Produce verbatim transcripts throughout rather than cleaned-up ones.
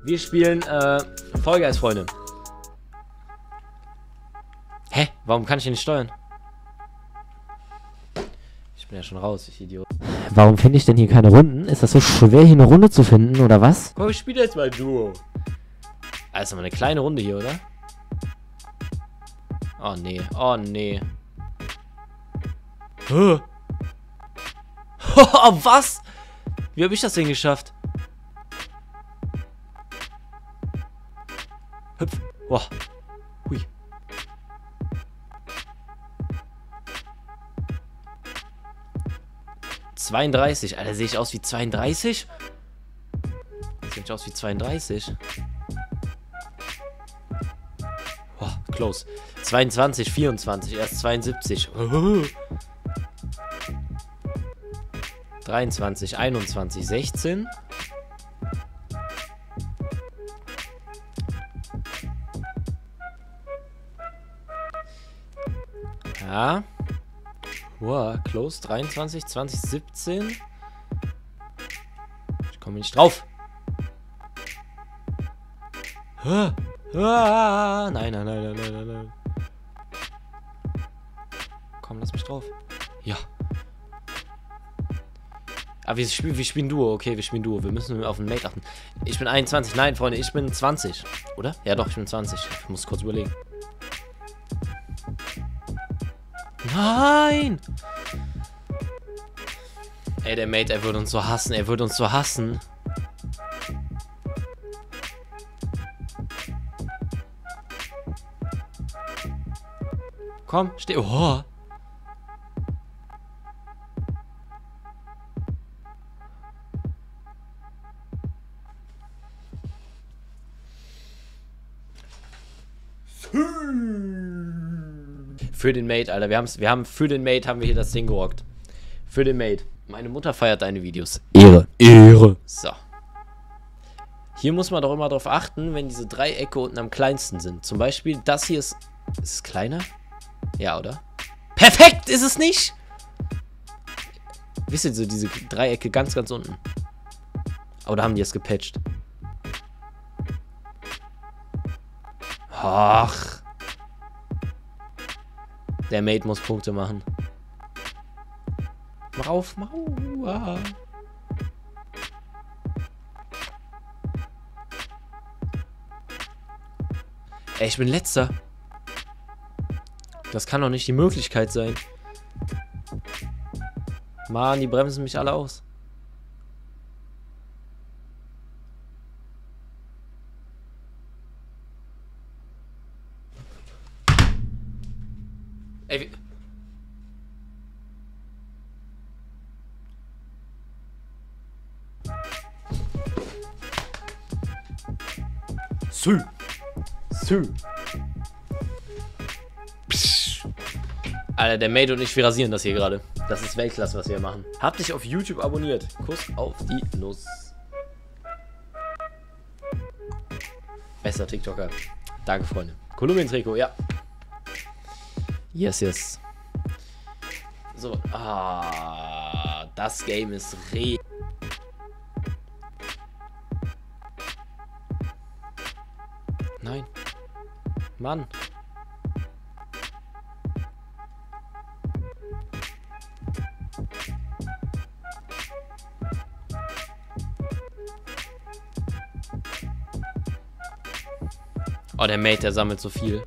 Wir spielen, äh, Fall Guys, Freunde. Hä? Warum kann ich hier nicht steuern? Ich bin ja schon raus, ich Idiot. Warum finde ich denn hier keine Runden? Ist das so schwer, hier eine Runde zu finden, oder was? Komm, ich spiele jetzt mal Duo. Also mal eine kleine Runde hier, oder? Oh, nee. Oh, nee. Huh. Was? Wie habe ich das denn geschafft? Hüpf. Boah. Hui. zweiunddreißig. Alter, sehe ich aus wie zweiunddreißig? Sehe ich aus wie zweiunddreißig? Boah, close. zweiundzwanzig, vierundzwanzig, erst zweiundsiebzig. dreiundzwanzig, einundzwanzig, sechzehn. Ja. Wow, close. dreiundzwanzig, zwanzig, siebzehn. Ich komme nicht drauf. Ah, ah, nein, nein, nein, nein, nein, nein, nein. Komm, lass mich drauf. Ja. Aber wir spielen, wir spielen Duo. Okay, wir spielen Duo. Wir müssen auf den Mate achten. Ich bin einundzwanzig. Nein, Freunde, ich bin zwanzig. Oder? Ja, doch, ich bin zwanzig. Ich muss kurz überlegen. Nein! Ey, der Mate, er würde uns so hassen. Er würde uns so hassen. Komm, steh. Oh. Für den Mate, Alter. Wir, haben's, wir haben für den Mate haben wir hier das Ding gerockt. Für den Mate. Meine Mutter feiert deine Videos. Ehre. Ehre. So. Hier muss man doch immer darauf achten, wenn diese Dreiecke unten am kleinsten sind. Zum Beispiel, das hier ist... Ist es kleiner? Ja, oder? Perfekt ist es nicht! Wisst ihr, so diese Dreiecke ganz, ganz unten. Oder haben die es gepatcht? Ach. Der Mate muss Punkte machen. Mach auf, mach auf. Ah. Ey, ich bin letzter. Das kann doch nicht die Möglichkeit sein. Mann, die bremsen mich alle aus. Ey, wie... Sü. Sü. Psch. Alter, der Mate und ich, wir rasieren das hier gerade. Das ist Weltklasse, was wir machen. Hab dich auf YouTube abonniert. Kuss auf die Nuss. Bester TikToker. Danke, Freunde. Kolumbien-Trikot, ja. Yes, yes. So, ah, das Game ist re... Nein. Mann. Oh, der Mate, der sammelt so viel.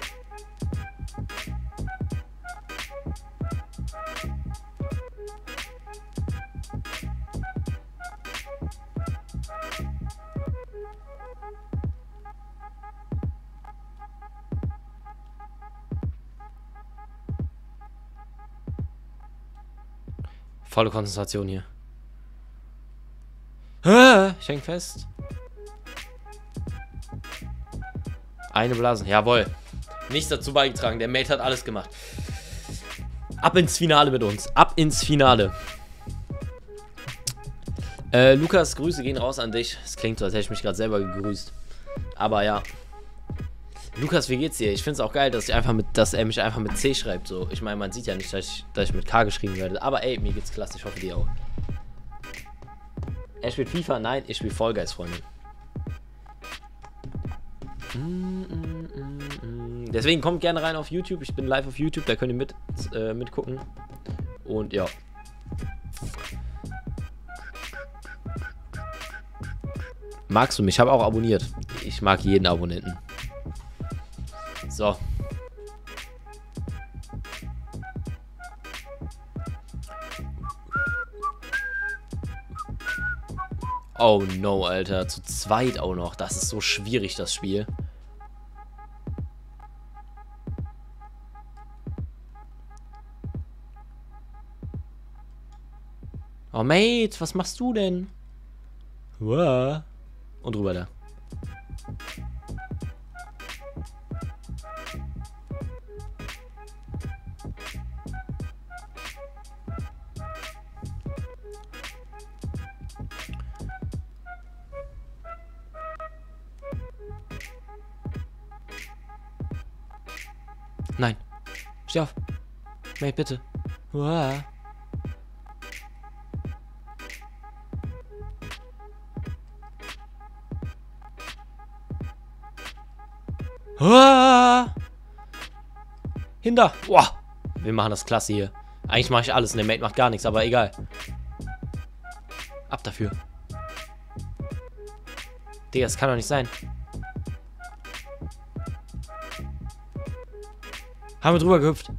Volle Konzentration hier. Ich häng fest. Eine Blase. Jawohl. Nichts dazu beigetragen. Der Mate hat alles gemacht. Ab ins Finale mit uns. Ab ins Finale. Äh, Lukas, Grüße gehen raus an dich. Es klingt so, als hätte ich mich gerade selber gegrüßt. Aber ja. Lukas, wie geht's dir? Ich finde es auch geil, dass, ich einfach mit, dass er mich einfach mit C schreibt. So. Ich meine, man sieht ja nicht, dass ich, dass ich mit K geschrieben werde. Aber ey, mir geht's klasse. Ich hoffe, dir auch. Er spielt FIFA? Nein, ich spiele Fall Guys, Freunde. Mm, mm, mm, mm. Deswegen kommt gerne rein auf YouTube. Ich bin live auf YouTube, da könnt ihr mit, äh, mitgucken. Und ja. Magst du mich? Ich habe auch abonniert. Ich mag jeden Abonnenten. So. Oh no, Alter. Zu zweit auch noch. Das ist so schwierig, das Spiel. Oh, Mate, was machst du denn? Uah. Und rüber da. Nein. Steh auf. Mate, bitte. Uah. Uah. Hinter. Boah. Wir machen das klasse hier. Eigentlich mache ich alles und der Mate macht gar nichts, aber egal. Ab dafür. Digga, das kann doch nicht sein. Haben wir drüber gehüpft.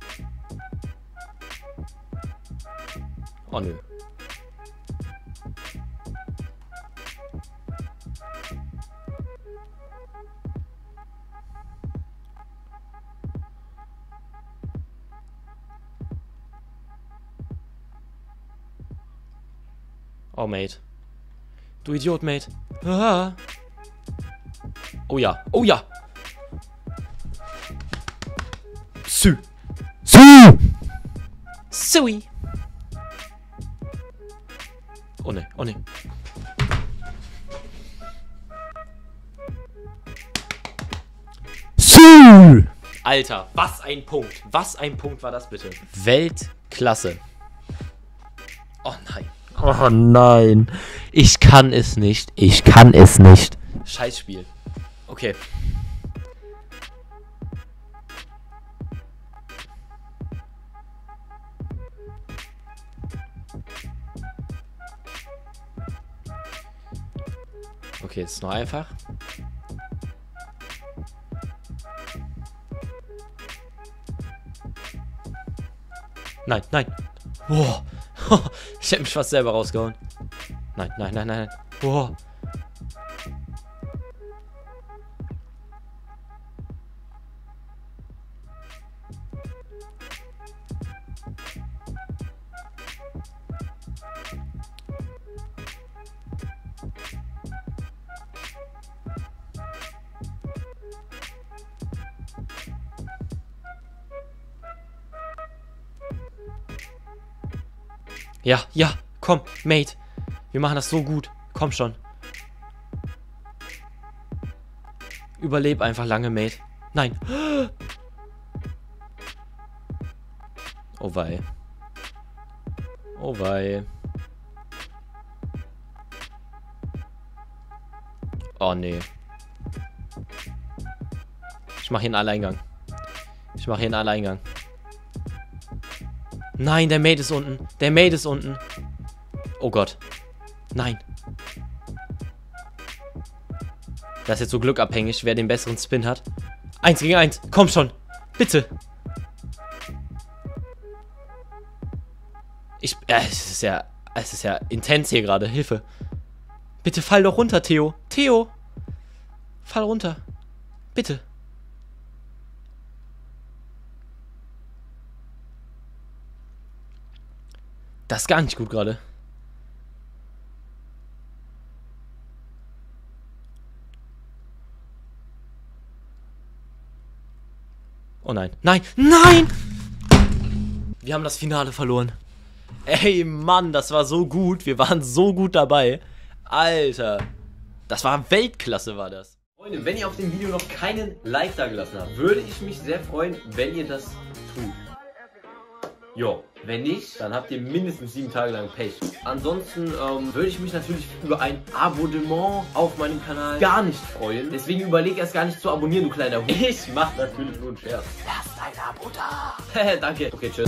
Oh nö. Oh, Mate. Du Idiot, Mate. Ah. Oh ja. Oh ja. Sü. Sü. Sui. Oh ne, oh ne. Sü. Alter, was ein Punkt. Was ein Punkt war das bitte. Weltklasse. Oh nein. Oh nein. Ich kann es nicht. Ich kann es nicht. Scheißspiel. Okay. Okay, jetzt noch einfach. Nein, nein. Boah. Ich hätte mich fast selber rausgehauen. Nein, nein, nein, nein. Boah. Ja, ja, komm, Mate. Wir machen das so gut. Komm schon. Überleb einfach lange, Mate. Nein. Oh wei. Oh wei. Oh nee. Ich mache hier einen Alleingang. Ich mache hier einen Alleingang. Nein, der Mate ist unten. Der Mate ist unten. Oh Gott. Nein. Das ist jetzt so glückabhängig, wer den besseren Spin hat. Eins gegen eins. Komm schon. Bitte. Ich... Äh, es ist ja... Es ist ja intens hier gerade. Hilfe. Bitte fall doch runter, Theo. Theo. Fall runter. Bitte. Das ist gar nicht gut gerade. Oh nein. Nein. Nein! Wir haben das Finale verloren. Ey, Mann, das war so gut. Wir waren so gut dabei. Alter. Das war Weltklasse, war das. Freunde, wenn ihr auf dem Video noch keinen Like da gelassen habt, würde ich mich sehr freuen, wenn ihr das tut. Jo, wenn nicht, dann habt ihr mindestens sieben Tage lang Pech. Ansonsten ähm, würde ich mich natürlich über ein Abonnement auf meinem Kanal gar nicht freuen. Deswegen überleg erst gar nicht zu abonnieren, du kleiner Hund. Ich mach natürlich nur einen Scherz. Lass dein Abo da. Danke. Okay, tschüss.